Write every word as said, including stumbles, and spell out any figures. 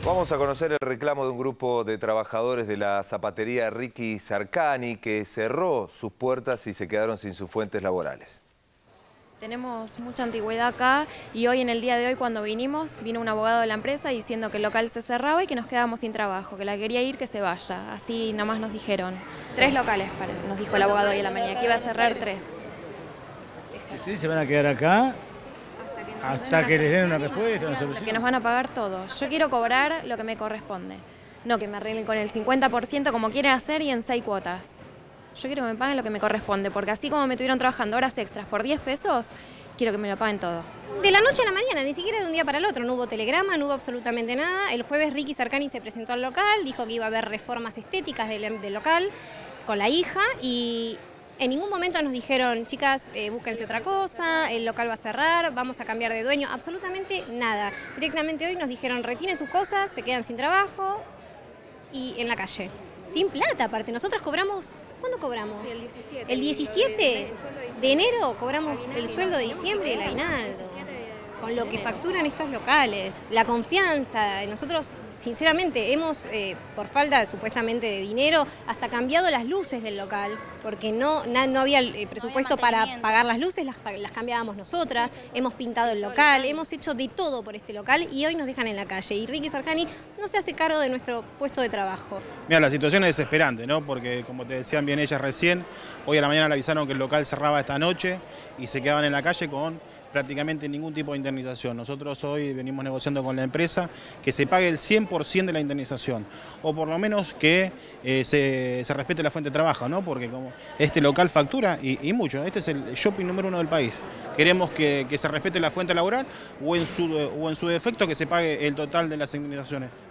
Vamos a conocer el reclamo de un grupo de trabajadores de la zapatería Ricky Zarcani que cerró sus puertas y se quedaron sin sus fuentes laborales. Tenemos mucha antigüedad acá y hoy en el día de hoy cuando vinimos, vino un abogado de la empresa diciendo que el local se cerraba y que nos quedábamos sin trabajo, que la quería ir, que se vaya. Así nomás nos dijeron. Tres locales, nos dijo el abogado hoy en la mañana, que iba a cerrar tres. ¿Ustedes se van a quedar acá hasta que les den una respuesta, una Hasta solución? que nos van a pagar todo. Yo quiero cobrar lo que me corresponde. No que me arreglen con el cincuenta por ciento como quieren hacer y en seis cuotas. Yo quiero que me paguen lo que me corresponde, porque así como me estuvieron trabajando horas extras por diez pesos, quiero que me lo paguen todo. De la noche a la mañana, ni siquiera de un día para el otro, no hubo telegrama, no hubo absolutamente nada. El jueves Ricky Zarcani se presentó al local, dijo que iba a haber reformas estéticas del, del local con la hija y en ningún momento nos dijeron, chicas, eh, búsquense otra cosa, el local va a cerrar, vamos a cambiar de dueño, absolutamente nada. Directamente hoy nos dijeron, retiren sus cosas, se quedan sin trabajo y en la calle. Sin plata, aparte, nosotros cobramos, ¿cuándo cobramos? Sí, el diecisiete. El diecisiete de enero cobramos el sueldo de diciembre y el aguinaldo, con lo que facturan estos locales. La confianza, nosotros sinceramente hemos, eh, por falta supuestamente de dinero, hasta cambiado las luces del local, porque no, na, no había eh, presupuesto para pagar las luces, las, las cambiábamos nosotras, hemos pintado el local, hemos hecho de todo por este local y hoy nos dejan en la calle. Y Ricky Zarcani no se hace cargo de nuestro puesto de trabajo. Mira, la situación es desesperante, ¿no? Porque como te decían bien ellas recién, hoy a la mañana le avisaron que el local cerraba esta noche y se quedaban en la calle con prácticamente ningún tipo de indemnización. Nosotros hoy venimos negociando con la empresa que se pague el cien por ciento de la indemnización, o por lo menos que eh, se, se respete la fuente de trabajo, ¿no? Porque como este local factura y, y mucho, este es el shopping número uno del país. Queremos que, que se respete la fuente laboral o en, su, o en su defecto que se pague el total de las indemnizaciones.